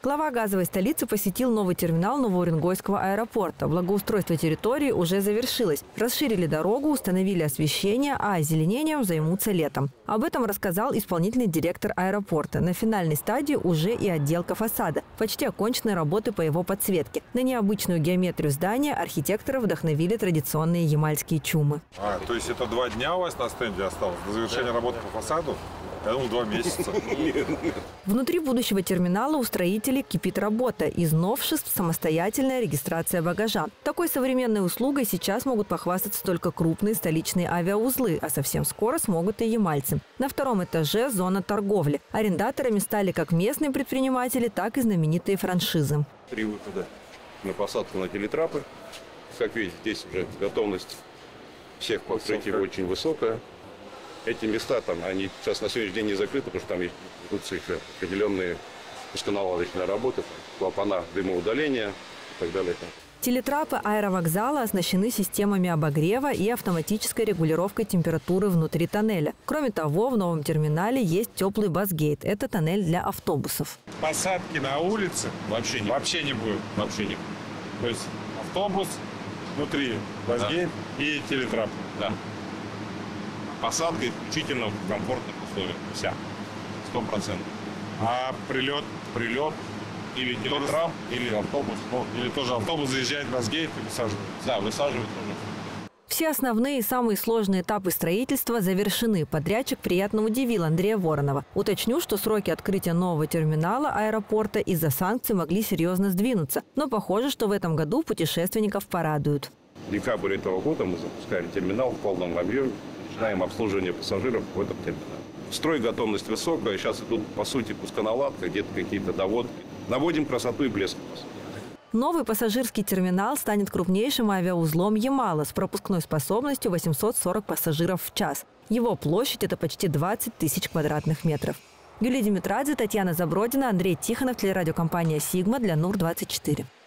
Глава газовой столицы посетил новый терминал Новоуренгойского аэропорта. Благоустройство территории уже завершилось. Расширили дорогу, установили освещение, а озеленением займутся летом. Об этом рассказал исполнительный директор аэропорта. На финальной стадии уже и отделка фасада. Почти окончены работы по его подсветке. На необычную геометрию здания архитекторы вдохновили традиционные ямальские чумы. То есть это 2 дня у вас на стенде осталось до завершения работы по фасаду? Я думал, 2 месяца. Внутри будущего терминала у строителей кипит работа. Из новшеств – самостоятельная регистрация багажа. Такой современной услугой сейчас могут похвастаться только крупные столичные авиаузлы, а совсем скоро смогут и ямальцы. На 2-м этаже – зона торговли. Арендаторами стали как местные предприниматели, так и знаменитые франшизы. 3 выхода на посадку на телетрапы. Как видите, здесь уже готовность всех покрытий очень высокая. Эти места, они сейчас на сегодняшний день не закрыты, потому что там ведутся определенные пусконаладочные работы, клапана дымоудаления и так далее. Телетрапы аэровокзала оснащены системами обогрева и автоматической регулировкой температуры внутри тоннеля. Кроме того, в новом терминале есть теплый басгейт. Это тоннель для автобусов. Посадки на улице вообще не будет. То есть автобус, внутри басгейт и телетрап. Да. Посадка исключительно в комфортных условиях. Вся. 100%. А прилет или телетрап, или автобус. Или тоже автобус заезжает в басгейт и высаживает? Да, высаживают тоже. Все основные и самые сложные этапы строительства завершены. Подрядчик приятно удивил Андрея Воронова. Уточню, что сроки открытия нового терминала аэропорта из-за санкций могли серьезно сдвинуться. Но похоже, что в этом году путешественников порадуют. В декабре этого года мы запускаем терминал в полном объеме. Начинаем обслуживание пассажиров в этом терминале. Стройготовность высокая. Сейчас идут, по сути, пусконаладка, где-то какие-то доводки. Наводим красоту и блеск. Новый пассажирский терминал станет крупнейшим авиаузлом Ямала с пропускной способностью 840 пассажиров в час. Его площадь – это почти 20 тысяч квадратных метров. Юлия Димитрадзе, Татьяна Забродина, Андрей Тихонов, телерадиокомпания «Сигма» для НУР-24.